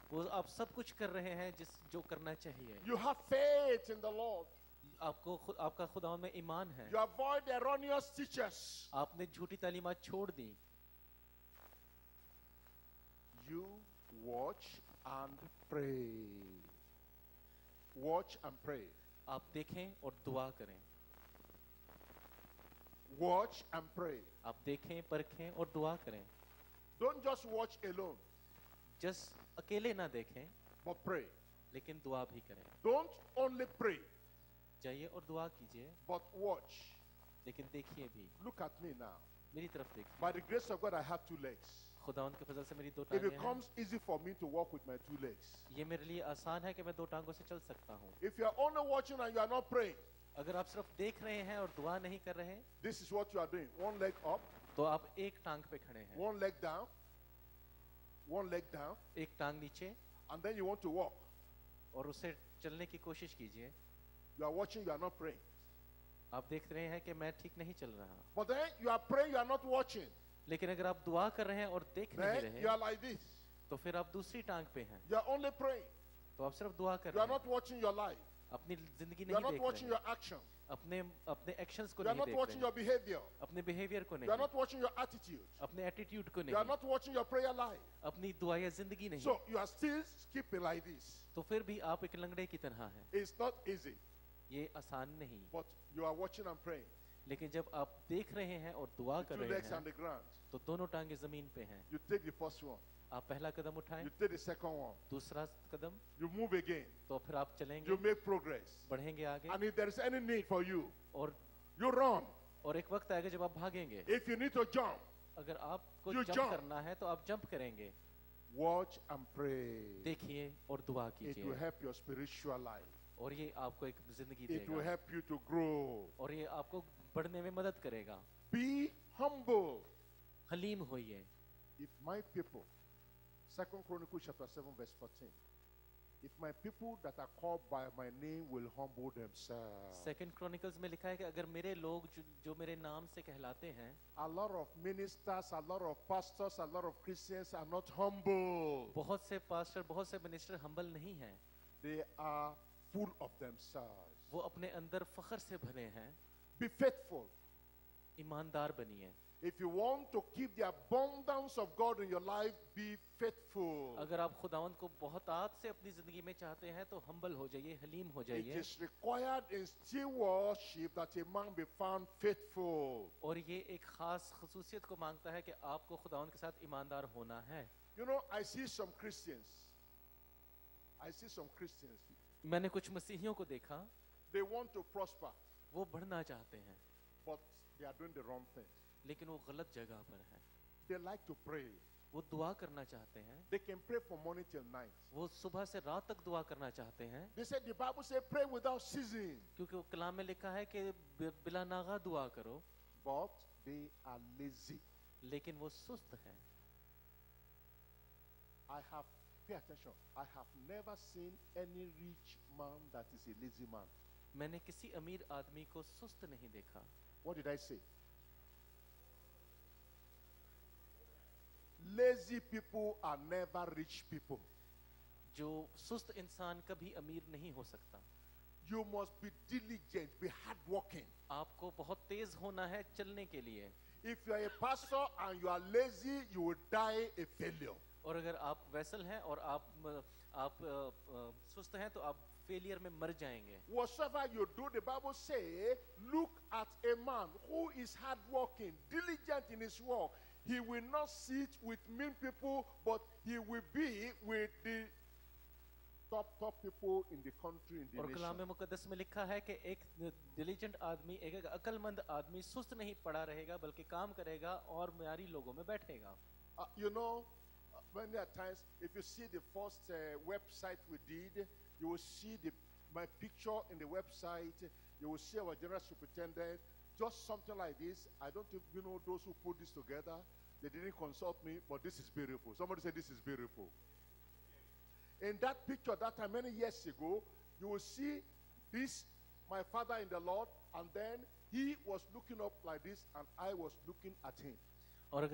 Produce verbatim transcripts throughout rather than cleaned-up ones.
वो आप सब कुछ कर रहे हैं जिस जो करना चाहिए. You have faith in the Lord. आपको खुद आपका खुदावंद में ईमान है. You avoid erroneous teachers. आपने झूठी तालीमात छोड़ दी. You watch and pray. Watch and pray. आप देखें और दुआ करें. Watch and pray. आप देखें, परखें और दुआ करें. Don't just watch alone, just अकेले ना देखें, but pray. लेकिन दुआ भी करें. Don't only pray, जाइए और दुआ कीजिए, but watch. लेकिन देखिए भी. Look at me now. मेरी तरफ देखिए. By the grace of God, I have two legs. खुदावंद के फजल से मेरी दो It टांगें हैं. becomes easy for me to walk with my two legs. ये मेरे लिए आसान है कि मैं दो टांगों से चल सकता हूँ. If you are only watching and you are not praying, अगर आप सिर्फ देख रहे हैं और दुआ नहीं कर रहे, this is what you are doing. One leg up, तो आप एक टांग पे खड़े हैं, one leg down, one leg down, एक टांग नीचे, and then you want to walk. और उसे चलने की कोशिश कीजिए. You are watching, you are not praying. आप देख रहे हैं कि मैं ठीक नहीं चल रहा, But then you are praying, you are not watching. लेकिन अगर आप दुआ कर रहे हैं और देख नहीं Then रहे, you are like this. तो फिर आप दूसरी टांग पे हैं. You are only praying. तो आप सिर्फ दुआ कर You are रहे not हैं, watching your life. अपनी जिंदगी You are नहीं not देख watching रहे your action. हैं, अपने अपने एक्शंस को You are नहीं not देख watching रहे your हैं, behavior. अपने बिहेवियर को You are नहीं, not watching your attitude. अपने एटीट्यूड को You are नहीं, not watching your prayer life. अपनी दुआ या जिंदगी नहीं. So you are still skipping like this. तो फिर भी आप एक लंगड़े की तरह हैं. It's not easy, ये आसान नहीं. but you are watching and praying. लेकिन जब आप देख रहे हैं और दुआ कर Two रहे legs on हैं, the ground. तो दोनों टांगे जमीन पे हैं. You take the first one. आप पहला कदम उठाएं, You take the second one. दूसरा कदम, You move again. तो फिर आप चलेंगे, You make progress. बढ़ेंगे आगे, And if there is any need for you, और you run. और एक वक्त आएगा जब आप भागेंगे. If you need to jump, अगर आपको You जंप jump. करना है तो आप जंप करेंगे. watch and pray. देखिए और दुआ It will कीजिए, help your spiritual life. और ये आपको एक जिंदगी It will देगा, help you to grow. और ये आपको बढ़ने में मदद करेगा. Be humble. हलीम होइए. If my people, Second Chronicles chapter seven verse fourteen, if my people that are called by my name will humble themselves. Second Chronicles में लिखा है कि अगर मेरे लोग जो, जो मेरे नाम से कहलाते हैं, A lot of ministers, a lot of pastors, a lot of Christians are not humble. बहुत से पास्टर, बहुत से मिनिस्टर हम्बल नहीं हैं. They are full of themselves. वो अपने अंदर फख्र से भरे हैं. Be faithful. ईमानदार बनिए. If you want to keep the abundance of God in your life, be faithful. अगर आप खुदावंद को बहुतात से अपनी जिंदगी में चाहते हैं तो हम्बल हो जाइए, हलीम हो It जाइए. is required in stewardship that a man be found faithful. और ये एक खास खसूसियत को मांगता है कि आपको खुदावंद के साथ ईमानदार होना है. You know, I see some Christians. I see some Christians. मैंने कुछ मसीहियों को देखा, They want to prosper, वो बढ़ना चाहते हैं, but they are doing the wrong thing. लेकिन वो गलत जगह पर हैं. They like to pray. वो दुआ करना चाहते हैं, They can pray from morning till night. वो सुबह से रात तक दुआ करना चाहते हैं, They said the Bible says pray without ceasing, क्योंकि वो कलाम में लिखा है कि बि- बिला नागा दुआ करो, but they are lazy. लेकिन वो सुस्त हैं. I have, pay attention, I have never seen any rich man that is a lazy man. मैंने किसी अमीर आदमी को सुस्त नहीं देखा. What did I say? Lazy people are never rich people. जो सुस्त इंसान कभी अमीर नहीं हो सकता. You must be diligent, be hardworking. आपको बहुत तेज होना है चलने के लिए. If you are a pastor and you are lazy, you will die a failure. और अगर आप वैसल हैं और आप आप अ, अ, सुस्त हैं तो आप फेलियर में मर जाएंगे. Whatsoever you do, the Bible says, look at a man who is hardworking, diligent in his work. He will not sit with mean people, but he will be with the top top people in the country, in the और कलाम nation. मुकद्दस में लिखा है कि एक diligent आदमी, एक अकलमंद आदमी सुस्त नहीं पड़ा रहेगा बल्कि काम करेगा और म्यारी लोगों में बैठेगा. Uh, you know, uh, many a times, if you see the first uh, website we did, you will see the, my picture in the website. You will see our general superintendent, just something like this. I don't think you know those who put this together. They didn't consult me, but this is beautiful. Somebody said this is beautiful. In that picture, that time many years ago, you will see this, my father in the Lord, and then he was looking up like this, and I was looking at him. और अगर आप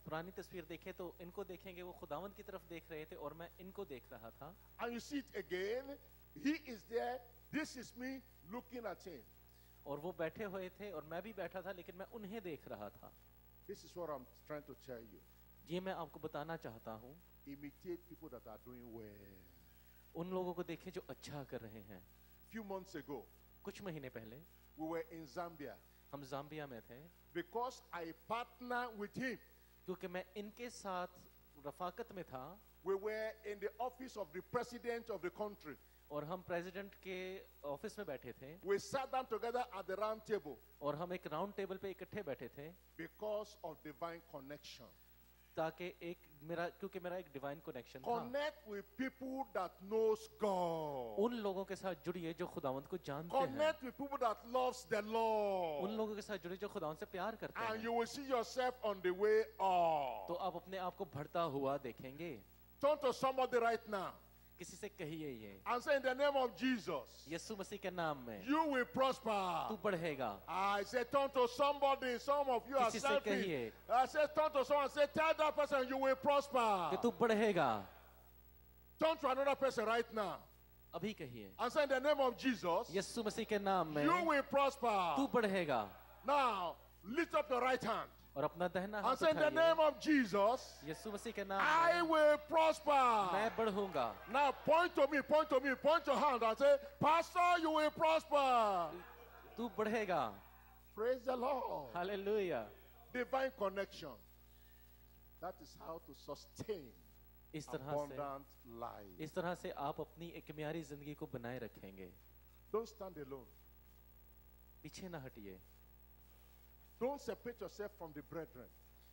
पुरानी तस्वीर देखें तो इनको देखेंगे वो खुदावंद की तरफ देख रहे थे और मैं इनको देख रहा था। And you see it again. He is there. This is me looking at him. और वो बैठे हुए थे और मैं भी बैठा था, लेकिन मैं उन्हें देख रहा था। This is what I'm trying to tell you. ये मैं आपको बताना चाहता हूँ, Imitate people that are doing well. उन लोगों को देखें जो अच्छा कर रहे हैं। Few months ago, कुछ महीने पहले we were in Zambia हम जाम्बिया में थे, because I partner with him. क्योंकि मैं इनके साथ रफाकत में था। We were in the office of the president of the country. और हम प्रेसिडेंट के ऑफिस में बैठे थे We sat down together at the round table और हम एक राउंड टेबल पे इकट्ठे बैठे थे because of divine connection. ताकि एक मेरा क्योंकि मेरा एक डिवाइन कनेक्शन था। Connect with people that knows God. उन लोगों के साथ जुड़िए जो खुदावंद को जानते हैं। Connect with people that loves the उन Lord. लोगों के साथ जुड़िए जो खुदावंद से प्यार करते And हैं। you will see yourself on the way up. तो आप अपने आप को बढ़ता हुआ देखेंगे। Turn to somebody right now किसी से कहिए ये, and say, in the name of Jesus, यीशु मसीह के नाम में you will तू prosper. बढ़ेगा। I say, turn to somebody. Some of you are किसी से selfish. कहिए I say, turn to someone and say, tell that person you will कि prosper. तू बढ़ेगा। Turn to another person right now अभी कहिए and say, in the name of Jesus, यीशु मसीह के नाम में you will तू prosper. बढ़ेगा। Now, lift up your right hand और अपना दाहिना and हाथ say, in the उठाइए। name of Jesus, यीशु मसीह के नाम I में will prosper. मैं बढ़ूंगा। Now, point to me, point to me, point your hand and say, Pastor, you will prosper. तू बढ़ेगा। Praise the Lord. Hallelujah. Divine connection. That is how to sustain इस तरह से abundant life. इस तरह से आप अपनी एक म्यारी जिंदगी को बनाए रखेंगे। Don't stand alone. पीछे ना हटिए। Don't separate yourself from the brethren.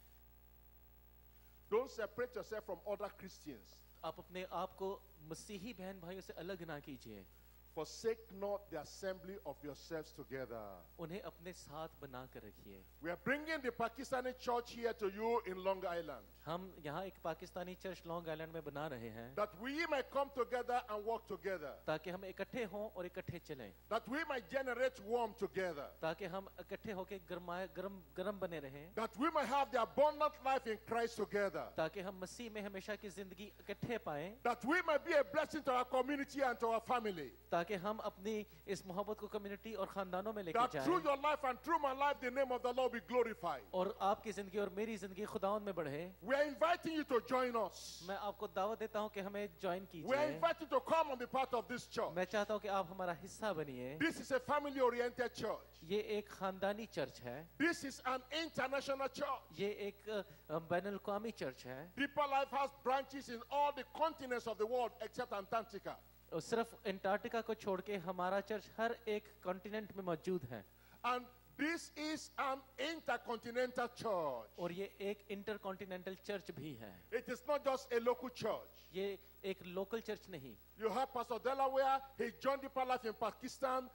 Don't separate yourself from other Christians. आप अपने आप को मसीही बहन भाइयों से अलग ना कीजिए। Forsake not the assembly of yourselves together. उन्हें अपने साथ बना कर रखिए। We are bringing the Pakistani church here to you in Long Island, हम यहाँ एक पाकिस्तानी चर्च लॉन्ग आइलैंड में बना रहे हैं that we may come together and work together, ताकि हम इकट्ठे हों और इकट्ठे चलें, that we might generate warmth together, ताकि हम इकट्ठे होकर गरमाए गरम गरम बने रहें, that we might have the abundant life in Christ together, ताकि हम मसीह में हमेशा की जिंदगी इकट्ठे पाएं, that we might be a blessing to our community and to our family, ताकि हम अपनी इस मोहब्बत को कम्युनिटी और खानदानों में लेकर that through जाएं your life and through my life the name of the Lord be glorified. और आपकी जिंदगी और मेरी जिंदगी खुदावंद में बढ़े। We are inviting you to join us. मैं आपको दावत देता हूं कि हमें ज्वाइन We are कीजिए। inviting you to come and be part of this church. मैं चाहता हूं कि आप हमारा हिस्सा बनिए। This is a family oriented church. ये एक खानदानी चर्च है, This is an international church. ये एक बैनुल अक़वामी चर्च है। Deeper Life has branches in all the continents of the world except Antarctica. और सिर्फ अंटार्कटिका को छोड़ के हमारा चर्च हर एक कॉन्टिनेंट में मौजूद है। And this is an intercontinental church. और ये एक इंटरकॉन्टिनेंटल चर्च भी है। It is not just a local church. ये एक लोकल चर्च नहीं। You have Pastor Delaware. He joined Deeper Life in Pakistan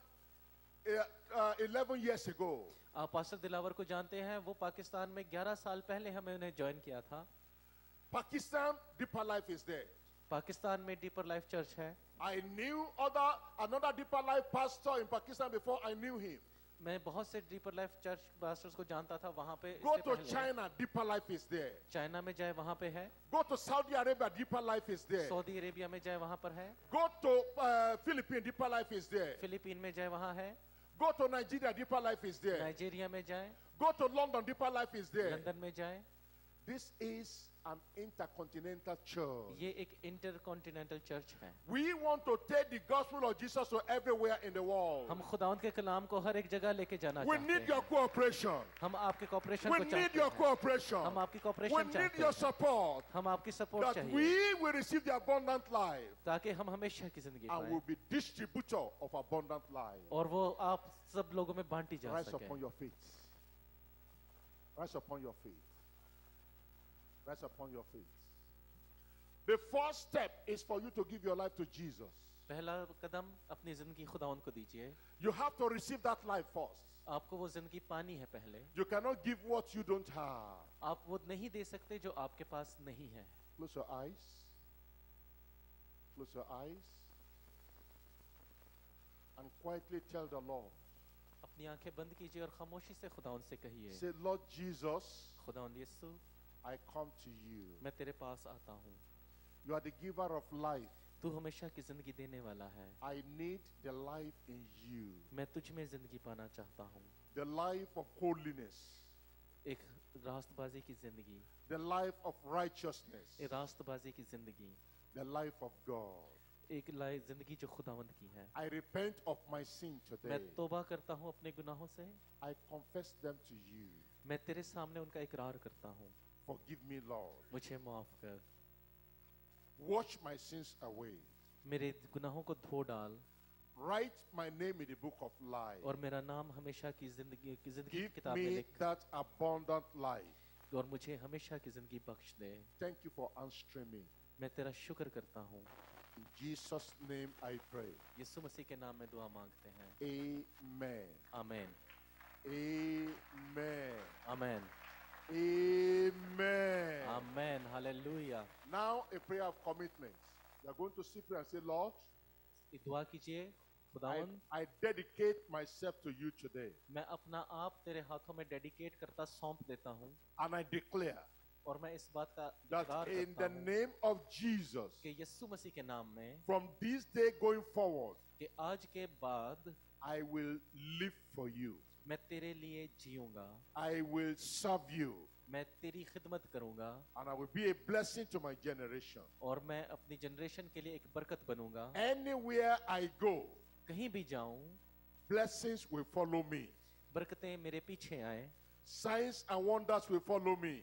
uh, uh, eleven years ago. आप pastor Dilawar को जानते हैं, वो पाकिस्तान में ग्यारह साल पहले हमें उन्हें ज्वाइन किया था। Pakistan, Deeper Life is there. Pakistan में डीपर लाइफ चर्च है। I knew other another Deeper Life pastor in Pakistan before I knew him. मैं बहुत से डीपर लाइफ चर्च पास्टर्स को जानता था वहाँ पे। Go इससे to पहले। China, Deeper Life is there. China में जाए वहाँ पे है। Go to Saudi Arabia, Deeper Life is there. Saudi Arabia में जाए वहाँ पर है। Go to uh, Philippines, Deeper Life is there. Philippine में जाए वहाँ है। Go to Nigeria, Deeper Life is there. Nigeria में जाए। Go to London, Deeper Life is there. London में जाए। This is an intercontinental church. ये एक इंटरकॉन्टिनेंटल चर्च है। We want to take the gospel of Jesus to everywhere in the world. हम खुदावंद के कलाम को हर एक जगह लेके जाना We चाहते need your हैं। cooperation. हम आपके कॉपरेशन We को need चाहते your हैं। cooperation. हम आपकी We कॉपरेशन need चाहते your हैं। support. हम आपकी सपोर्ट That चाहिए we will receive the abundant life ताकि हम हमेशा की जिंदगी and पाएं will be distributor of abundant life. और वो आप सब लोगों में बांटी जा Rise सके। upon your feet. Rise upon your feet. Rise upon your feet. The first step is for you to give your life to Jesus. पहला कदम अपनी जिंदगी खुदावंद को दीजिए। You have to receive that life first. आपको वो जिंदगी पानी है पहले। You cannot give what you don't have. आप वो नहीं दे सकते जो आपके पास नहीं है। Close your eyes. Close your eyes. And quietly tell the Lord. अपनी आंखें बंद कीजिए और खामोशी से खुदावंद से कहिए, Say, Lord Jesus, खुदावंद यीशु, I come to you. मैं तेरे पास आता हूँ। You are the giver of life. तू हमेशा की जिंदगी देने वाला है। I need the life in you. मैं तुझ में जिंदगी पाना चाहता हूँ। The life of holiness. एक रास्तबाजी की जिंदगी, The life of righteousness. एक रास्तबाजी की जिंदगी, The life of God. एक लाई जिंदगी जो खुदावंद की है। I repent of my sin today. मैं तौबा करता हूँ अपने गुनाहों से। I confess them to you. मैं तेरे सामने उनका इकरार करता हूँ। Forgive me, Lord. मुझे माफ कर। Wash my sins away. मेरे गुनाहों को धो डाल Write my name in the book of life. और मेरा नाम हमेशा की जिंदगी की जिंदगी की Give किताब में me लिख that abundant life. और मुझे हमेशा की जिंदगी बख्श दे। Thank you for answering me. मैं तेरा शुक्र करता हूँ। In Jesus' name I pray. यीशु मसीह के नाम में दुआ मांगते हैं। Amen. आमीन। Amen. आमीन। Amen. आमीन। Hallelujah. Now a prayer of commitment. You are going to sit here and say, Lord, दुआ कीजिए। I, खुदावंद, I dedicate myself to you today. मैं अपना आप तेरे हाथों में डेडिकेट करता सौंप देता हूँ And I declare और मैं इस बात का that इकरार in करता the हूँ name of Jesus, कि यीशु मसीह के नाम में from this day going forward, कि आज के बाद I will live for you. मैं तेरे लिए जीऊंगा, I will serve you. मैं तेरी खिदमत करूंगा And I will be a blessing to my generation. और मैं अपनी जनरेशन के लिए एक बरकत बनूंगा। Anywhere I go, कहीं भी जाऊं blessings will follow me. बरकतें मेरे पीछे आए, Signs and wonders will follow me.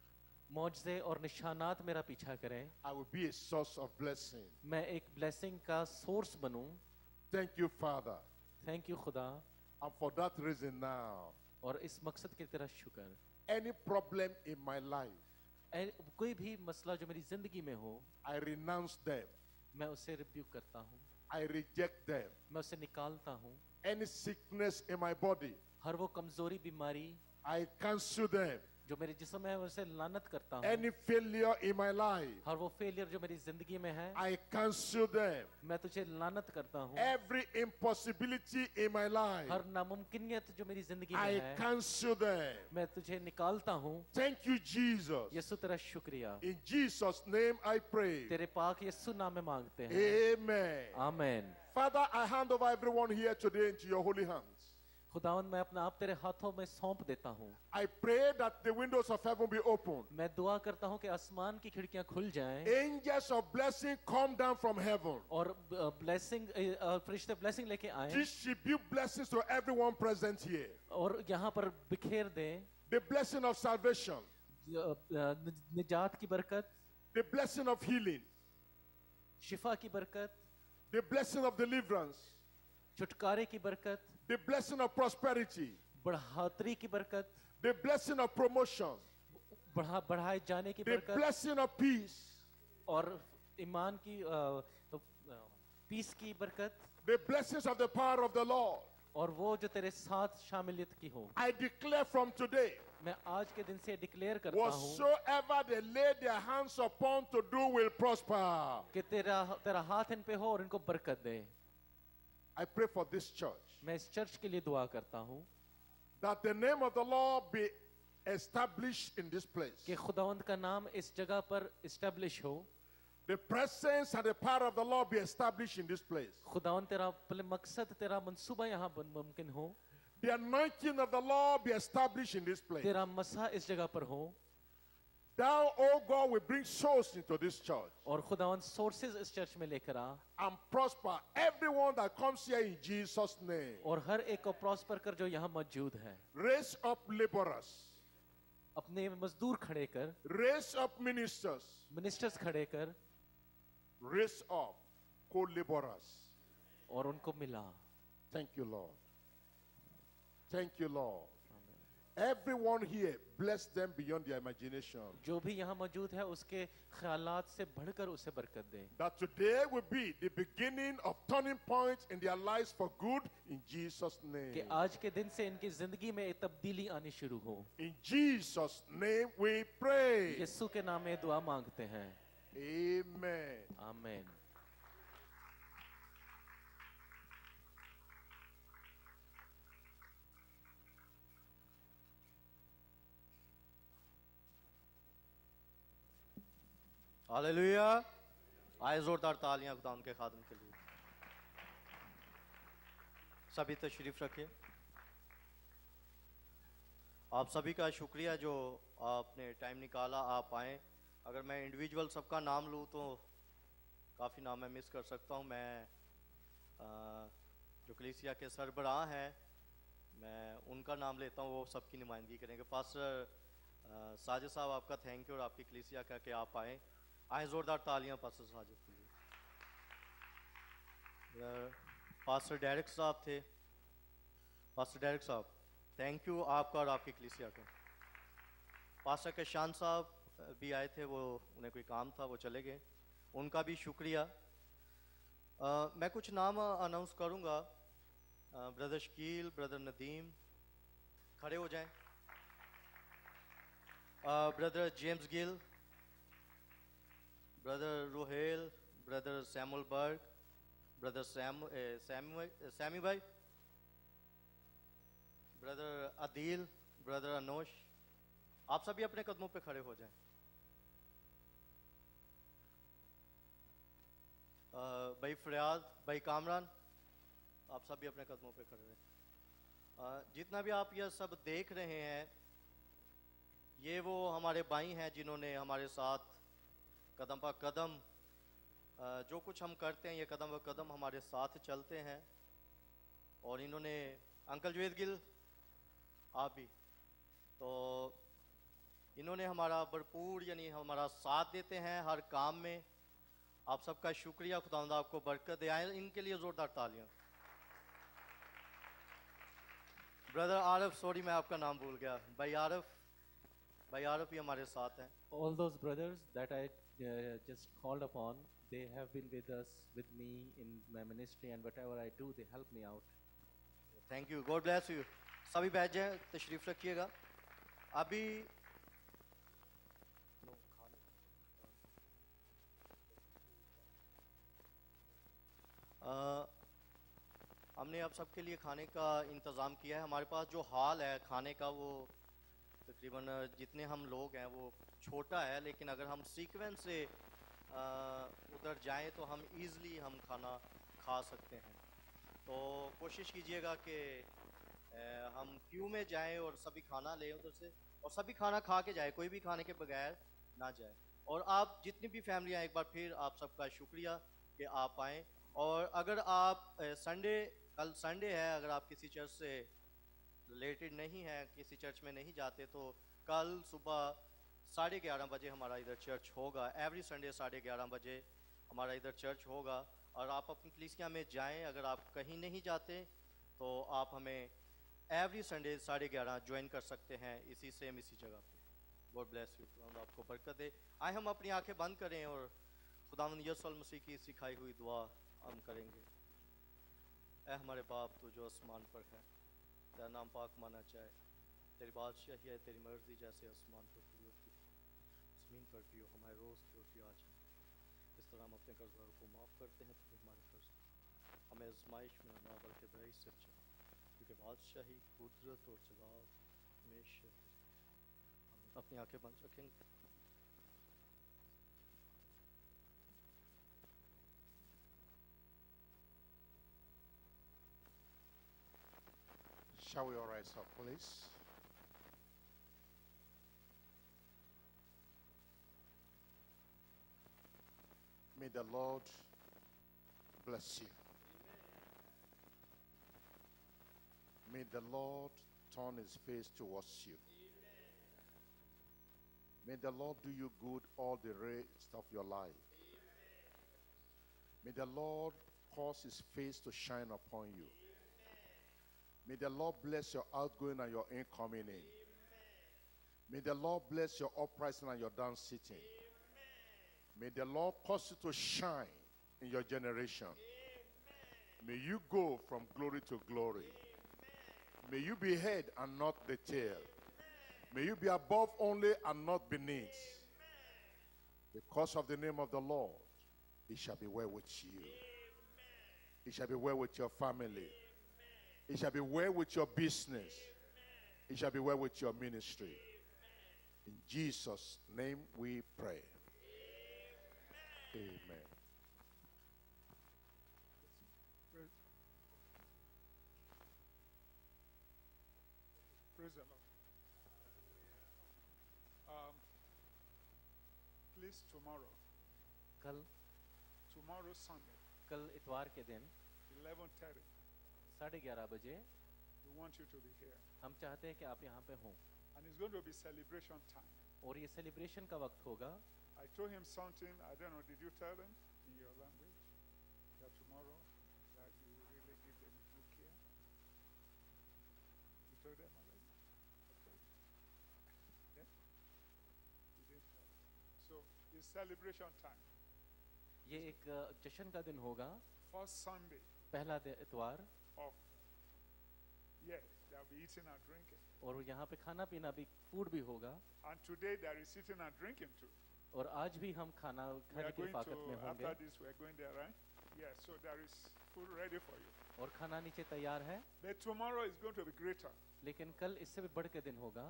मौजज़े और निशानात मेरा पीछा करें। I will be a source of blessing. मैं एक ब्लेसिंग का सोर्स बनूं। Thank you, Father. Thank you खुदा। And for that reason now, और इस मकसद के तेरा शुक्र। any problem in my life, ए- कोई भी मसला जो मेरी जिंदगी में हो, I renounce them. मैं उसे रिब्यूक करता हूँ, I reject them. मैं उसे निकालता हूँ। Any sickness in my body, हर वो कमजोरी बीमारी I cancel them. जो मेरे जिस्म है उसे लानत करता हूँ। Any failure in my life, हर वो फेलियर जो मेरी जिंदगी में है, I cancel them. मैं तुझे लानत करता हूँ। Every impossibility in my life, हर नामुमकिनियत जो मेरी जिंदगी में I है, cancel them. मैं तुझे निकालता हूँ। Thank you, Jesus. यीशु तेरा शुक्रिया। In Jesus' name I pray. तेरे पाक यीशु नाम में मांगते हैं। Amen. Amen. Father, I hand over everyone here today into your holy hands. खुदावंद, मैं अपना आप तेरे हाथों में सौंप देता हूँ। I pray that the windows of heaven be opened. मैं दुआ करता हूँ कि आसमान की खिड़कियाँ खुल जाएं Angels of blessing come down from heaven. और ब्लेसिंग फरिश्ते ब्लेसिंग लेके आएं Distribute blessings to everyone present here. और यहाँ पर बिखेर दें The blessing of salvation, अ, अ, निजात की बरकत, the blessing of healing, शिफा की बरकत, the blessing of deliverance, छुटकारे की बरकत, the blessing of prosperity, बढ़ातरी की बरकत, the blessing of promotion, बढ़ा बढ़ाए जाने की the बरकत blessing of peace, और ईमान की अ, अ, पीस की बरकत the blessings of the power of the Lord. और वो जो तेरे साथ शामिलियत की हो। I declare from today, मैं आज के दिन से डिक्लेयर करता हूँ whatsoever they lay their hands upon to do will prosper. कि तेरा तेरा हाथ इन पे हो और इनको बरकत दे। I pray for this church, मैं इस चर्च के लिए दुआ करता हूँ that the name of the Lord be established in this place. कि खुदावंद का नाम इस जगह पर इस्टेब्लिश हो। The presence and the power of the Lord be established in this place. खुदावंद तेरा पहले मकसद तेरा मंसूबा यहाँ बन- मुमकिन हो। The anointing of the Lord be established in this place. तेरा मसा इस जगह पर हो Thou, O God, will bring souls into this church और खुदावंद सोर्सेज इस चर्च में लेकर आ and prosper everyone that comes here in Jesus' name. और हर एक को प्रॉस्पर कर जो यहाँ मौजूद है। Raise up laborers, अपने मजदूर खड़े कर, raise up ministers, मिनिस्टर्स खड़े कर raise up co-laborers. और उनको मिला। Thank you, Lord. Thank you, Lord. Everyone here, bless them beyond their imagination. जो भी यहाँ मौजूद है उसके ख्यालात से बढ़कर उसे बरकत दे। That today will be the beginning of turning points in their lives for good in Jesus' name. कि आज के दिन से इनकी जिंदगी में एक तब्दीली आनी शुरू हो। In Jesus' name we pray. यीशु के नाम में दुआ मांगते हैं। Amen. आमीन। हालेलुया। आए जोरदार तालियां खुदा उनके खादम के लिए। सभी तशरीफ रखिए। आप सभी का शुक्रिया जो आपने टाइम निकाला, आप आए। अगर मैं इंडिविजुअल सबका नाम लूँ तो काफ़ी नाम मैं मिस कर सकता हूँ। मैं आ, जो कलीसिया के सरबराह हैं मैं उनका नाम लेता हूँ, वो सबकी नुमाइंदगी करेंगे। पास्टर साजिद साहब, आपका थैंक यू और आपकी कलीसिया का कि आप आए। आए ज़ोरदार तालियां पास्टर साजिद के लिए। पास्टर डेरिक साहब थे। पास्टर डेरिक साहब थैंक यू आपका और आपकी कलीसिया का। पास्टर कशान साहब भी आए थे, वो उन्हें कोई काम था वो चले गए, उनका भी शुक्रिया। आ, मैं कुछ नाम अनाउंस करूंगा। ब्रदर शकील, ब्रदर नदीम खड़े हो जाएं। Brother James Gill, brother Rohail, brother Samuel Berg, brother Sam Sammy भाई, ब्रदर अदील, ब्रदर अनोश, आप सभी अपने कदमों पे खड़े हो जाएं। भाई फरियाद, भाई कामरान, आप सभी अपने कदमों पे खड़े रहें। जितना भी आप यह सब देख रहे हैं, ये वो हमारे भाई हैं जिन्होंने हमारे साथ कदम पर कदम जो कुछ हम करते हैं, ये कदम पर कदम हमारे साथ चलते हैं। और इन्होंने, अंकल जुवेद गिल आप भी, तो इन्होंने हमारा भरपूर यानी हमारा साथ देते हैं हर काम में। आप सबका शुक्रिया, खुदावंद आपको बरकत दे। आए इनके लिए जोरदार तालियां। ब्रदर आरफ, सॉरी मैं आपका नाम भूल गया, भाई आरफ, भाई आरफ भी हमारे साथ हैं। All those brothers that I uh, just called upon, they have been with us, with me in my ministry, and whatever I do, they help me out. Thank you, God bless you. सभी बैठ जाएं, तशरीफ रखिएगा। अभी आ, हमने आप सबके लिए खाने का इंतज़ाम किया है। हमारे पास जो हॉल है खाने का, वो तकरीबन जितने हम लोग हैं वो छोटा है, लेकिन अगर हम सीक्वेंस से उधर जाएं तो हम इजीली हम खाना खा सकते हैं। तो कोशिश कीजिएगा कि हम क्यू में जाएं और सभी खाना लें उधर से, और सभी खाना खा के जाए, कोई भी खाने के बगैर ना जाए। और आप जितनी भी फैमिलियाँ, एक बार फिर आप सबका शुक्रिया कि आप आएँ। और अगर आप संडे, कल संडे है, अगर आप किसी चर्च से रिलेटेड नहीं है, किसी चर्च में नहीं जाते, तो कल सुबह साढ़े ग्यारह बजे हमारा इधर चर्च होगा। एवरी संडे साढ़े ग्यारह बजे हमारा इधर चर्च होगा। और आप अपनी कलीसिया में जाएं। अगर आप कहीं नहीं जाते तो आप हमें एवरी संडे साढ़े ग्यारह ज्वाइन कर सकते हैं, इसी सेम इसी जगह पे। गॉड ब्लेस यू, आपको बरकत दे। आए हम अपनी आंखें बंद करें और खुदावंद यीशु मसीह की सिखाई हुई दुआ हम करेंगे। ऐ हमारे बाप, तू जो आसमान पर है, तेरा नाम पाक माना जाए, तेरी बादशाही है, तेरी मर्जी जैसे आसमान पर पूरी होती है, ज़मीन पर भी हो। हमारे रोज़ की रोटी आज हमें, इस तरह हम अपने कर्जदारों को माफ़ करते हैं, तो हमारे कर्ज हमें आजमाइश में ना, बल्कि बुराई से बचा, क्योंकि बादशाही, कुदरत और जलाल हमेशा। हम अपनी आंखें बंद रखेंगे। Shall we all rise up, please? May the Lord bless you. May the Lord turn his face towards you. May the Lord do you good all the rest of your life. May the Lord cause his face to shine upon you. May the Lord bless your outgoing and your incoming in. May the Lord bless your uprising and your down sitting. May the Lord cause you to shine in your generation. May you go from glory to glory. May you be head and not the tail. May you be above only and not beneath. Because of the name of the Lord, it shall be well with you. It shall be well with your family. It shall be well with your business. It shall be well with your ministry. In Jesus' name we pray. Amen. Praise, praise the Lord. Um, please, tomorrow, कल tomorrow Sunday, कल इतवार के दिन eleven thirty, साढ़े ग्यारह बजे we want you to be here. हम चाहते हैं कि आप यहाँ पे हों And it's going to be celebration time. और ये सेलिब्रेशन का वक्त होगा. I told him something, I don't know, did you tell him in your language that tomorrow that you will really give them a good care? You told them already? Okay. Yeah? You didn't tell them. So it's celebration time. ये एक अ, जश्न का दिन होगा. First Sunday पहला दि- इतवार of, yeah, they'll be eating and drinking. और यहाँ पे खाना पीना भी, फूड भी होगा. And today there is eating and drinking too. और आज भी हम खाना We खाने are की going फाकत में to, होंगे. after this, we are going there, right? Yeah, so there is food ready for you. और खाना नीचे तैयार है. But tomorrow is going to be greater. लेकिन कल इससे भी बढ़ के दिन होगा.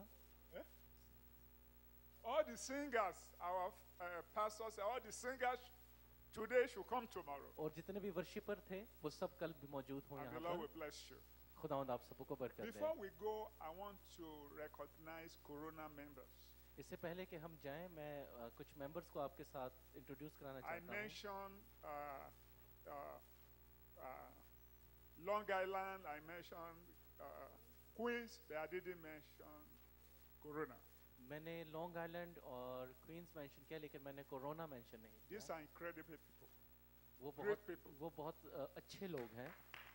All the singers, our uh, pastors, all the singers today should come tomorrow. और जितने भी वर्शिपर थे वो सब कल भी मौजूद हों And यहाँ the Lord पर. will bless you. खुदावंद आप सबको बरकत दे. Before we go, I want to recognize Corona members. इससे पहले कि हम जाएं, मैं अ, कुछ मेंबर्स को आपके साथ इंट्रोड्यूस कराना I चाहता हूँ. mentioned uh, uh, uh, Long Island, I mentioned uh, Queens, but I didn't mention Corona. मैंने लॉन्ग आइलैंड और क्वींस मेंशन किया, लेकिन मैंने कोरोना मेंशन नहीं These किया. are incredible people. वो great बहुत people. वो बहुत अ, अच्छे लोग हैं.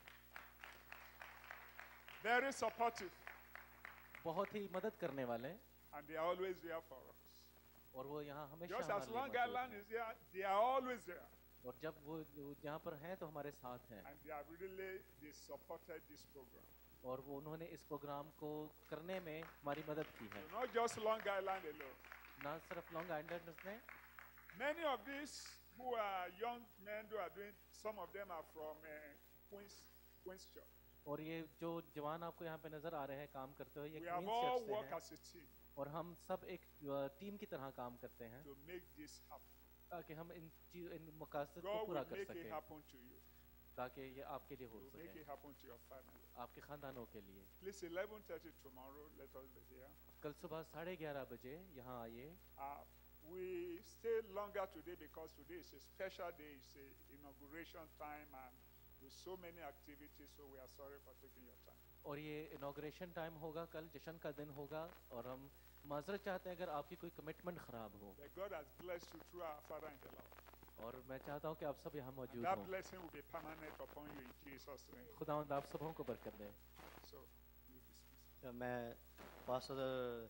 Very supportive, बहुत ही मदद करने वाले. and they are always there for us. और वो यहाँ हमेशा Just हमारे as लिए Long मौजूद Island हैं. is there, they are always there. और जब वो वो यहाँ पर हैं तो हमारे साथ हैं. And they are really, they supported this program. और वो उन्होंने इस प्रोग्राम को करने में हमारी मदद की है. So not just Long Island alone. ना सिर्फ लॉन्ग आइलैंडर्स ने. Many of these who are young men who are doing, some of them are from uh, Queens, Queens Church. और ये जो जवान आपको यहाँ पे नजर आ रहे हैं काम करते हुए, ये We have Queens all church से worked हैं. as a team और हम सब एक अ, टीम की तरह काम करते हैं to make this happen. ताकि हम इन चीज- इन मकासद को God पूरा will कर make it सकें, happen to you. ताकि ये आपके लिए He हो will make सके, it happen to your family. आपके खानदानों के लिए. Please, eleven thirty tomorrow, let us be here. कल सुबह साढ़े ग्यारह बजे यहाँ आइए. Uh, we stay longer today because today is a special day. It's a inauguration time and with so many activities, so we are sorry for taking your time. और ये inauguration time होगा, कल जश्न का दिन होगा, और हम माजरत चाहते हैं अगर आपकी कोई कमिटमेंट खराब हो. That God has blessed you through our Father in the Lord. और मैं चाहता हूँ कि आप सब यहाँ And मौजूद that हों. blessing will be permanent upon you in Jesus' name. खुदावंद आप सबों को बरकत दे. So, you dismiss. तो मैं पास्टर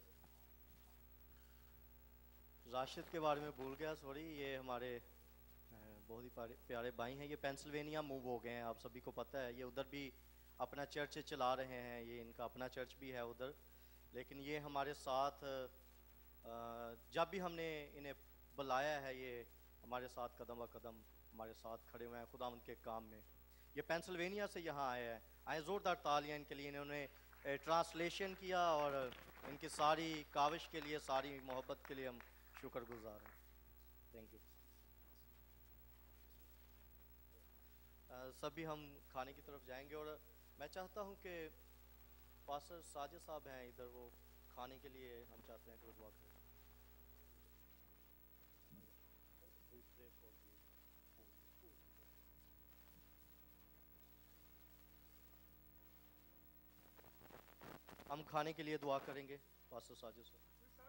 राशिद के बारे में भूल गया, सॉरी. ये हमारे अ, बहुत ही प्यारे प्यारे भाई हैं. ये पेंसिल्वेनिया मूव हो गए हैं, आप सभी को पता है. ये उधर भी अपना चर्च चला रहे हैं, ये इनका अपना चर्च भी है उधर. लेकिन ये हमारे साथ अ, जब भी हमने इन्हें बुलाया है, ये हमारे साथ कदम ब कदम हमारे साथ खड़े हुए हैं खुदा उनके काम में. ये पेंसिल्वेनिया से यहाँ आए हैं. आए ज़ोरदार तालियां इनके लिए. इन्होंने ट्रांसलेशन किया और इनकी सारी काविश के लिए, सारी मोहब्बत के लिए हम शुक्रगुजार हैं. Thank you. सभी हम खाने की तरफ जाएंगे और मैं चाहता हूं कि पास्टर साजिद साहब हैं इधर, वो खाने के लिए हम चाहते हैं कि वो दुआ करें. हम खाने के लिए दुआ करेंगे. पास्टर साजिद साहब.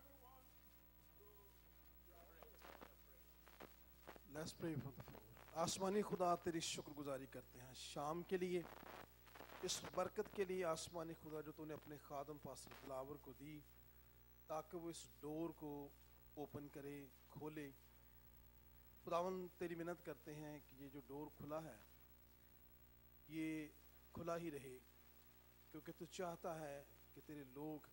Let's pray for the food. आसमानी खुदा तेरी शुक्रगुजारी करते हैं शाम के लिए, इस बरकत के लिए. आसमानी खुदा जो तूने अपने खादम पास्टर दिलावर को दी ताकि वो इस डोर को ओपन करे, खोले. खुदावन तेरी मिन्नत करते हैं कि ये जो डोर खुला है ये खुला ही रहे, क्योंकि तू चाहता है कि तेरे लोग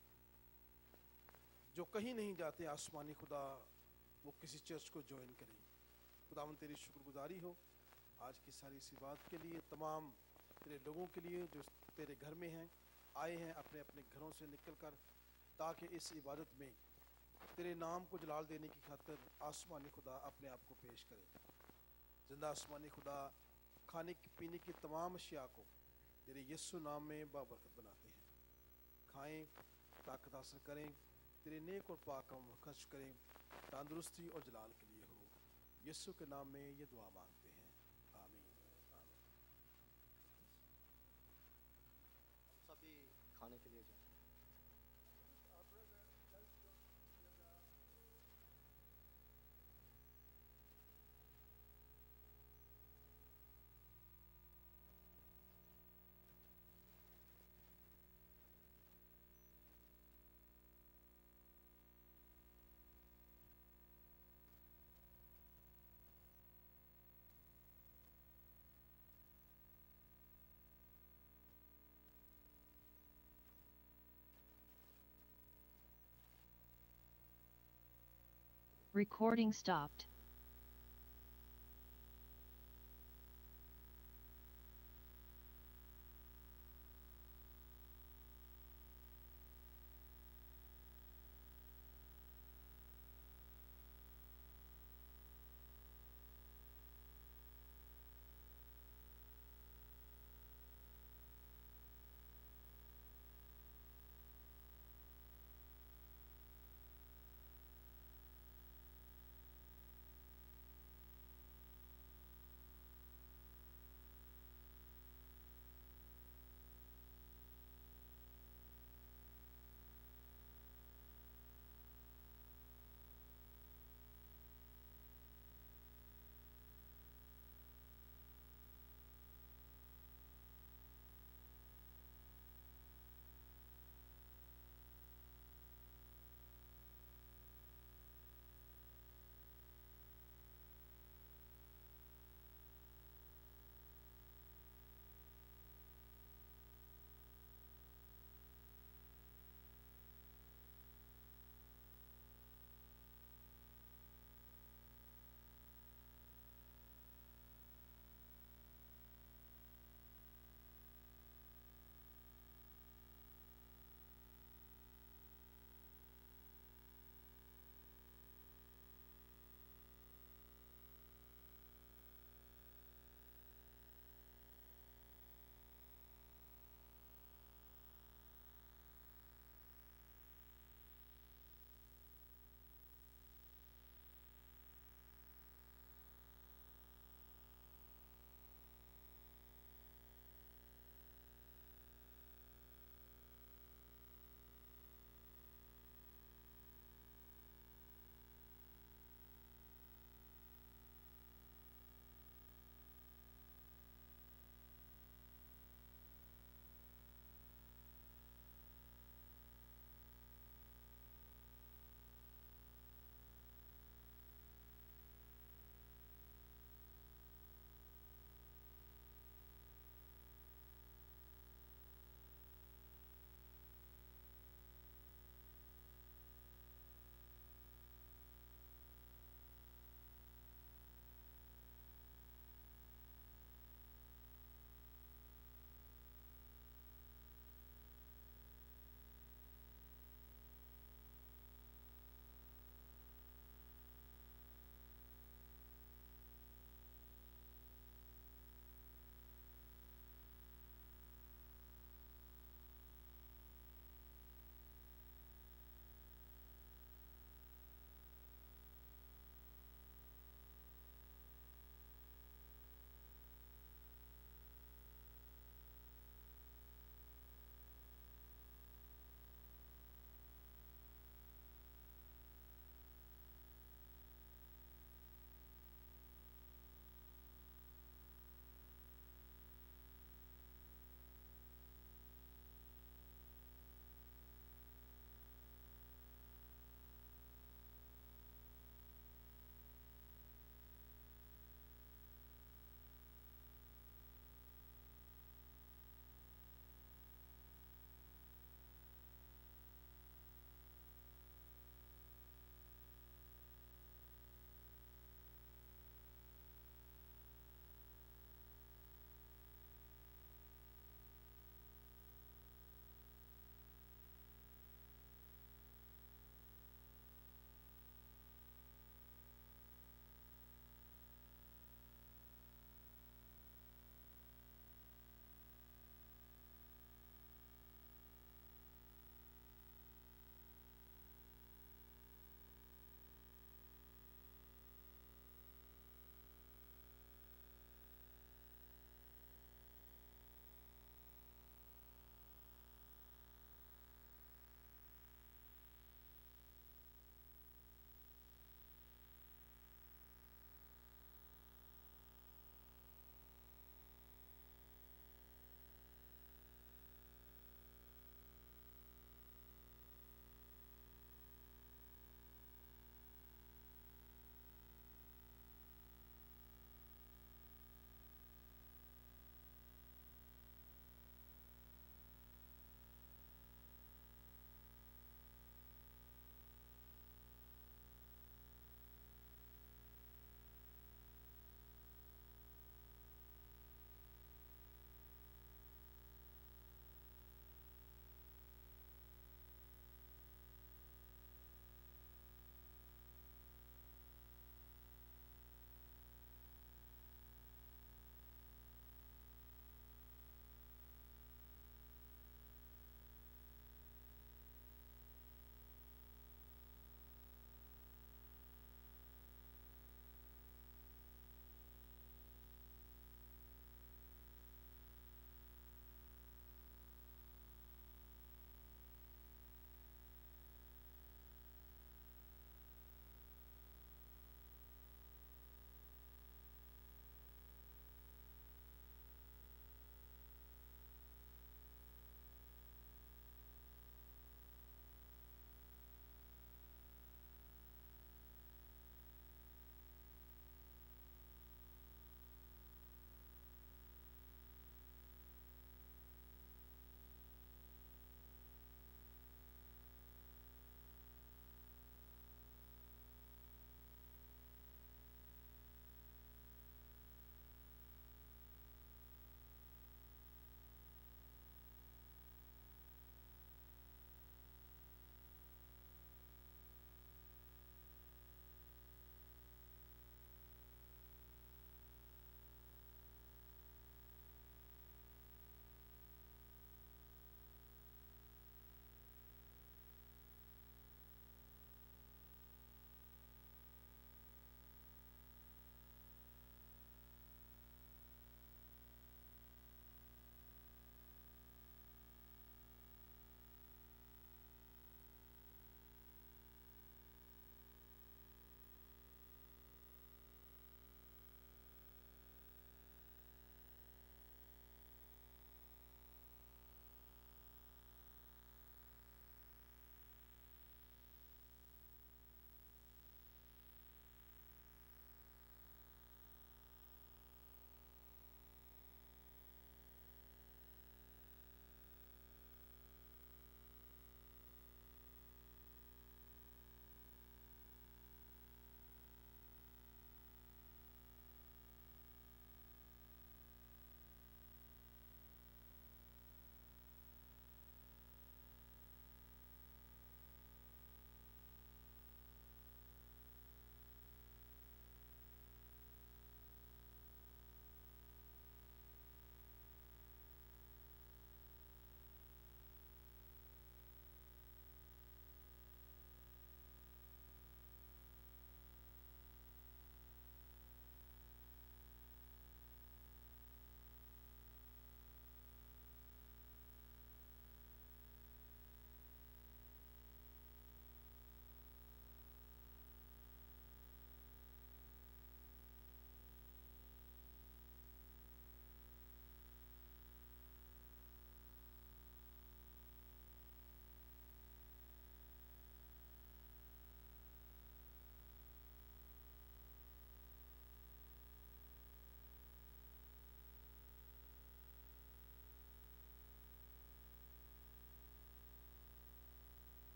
जो कहीं नहीं जाते आसमानी खुदा वो किसी चर्च को ज्वाइन करें. खुदावन तेरी शुक्रगुजारी हो आज की सारी इसी बात के लिए, तमाम तेरे लोगों के लिए जो तेरे घर में हैं, आए हैं अपने अपने घरों से निकल कर, ताकि इस इबादत में तेरे नाम को जलाल देने की खातिर आसमानी खुदा अपने आप को पेश करे। जिंदा आसमानी खुदा खाने की पीने की तमाम अशिया को तेरे यीशु नाम में बाबरकत बनाते हैं। खाएं, ताकत हासिल करें, तेरे नेक और पाक काम खर्च करें, तंदुरुस्ती और जलाल के लिए हो। यीशु के नाम में ये दुआ मांगते हैं, आमीन। आमीन। हम सभी खाने के लिए जाएं। Our brethren, let's join together. Recording stopped.